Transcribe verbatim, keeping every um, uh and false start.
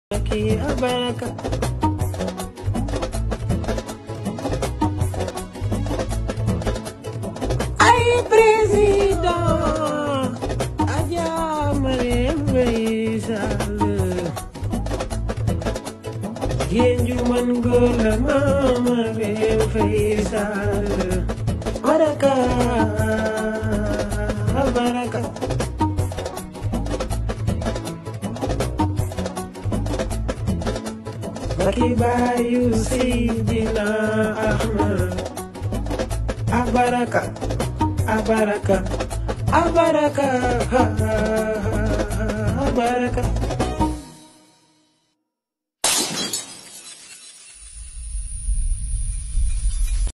Aquí abarca. Ay, président, Adja Marième Faye Sall. Jigéen ju mën góor la Mame Marième Faye Sall. Baraka, baraka. Baki bayu Seydina Ahmad. Abaraka, abaraka, abaraka, abaraka.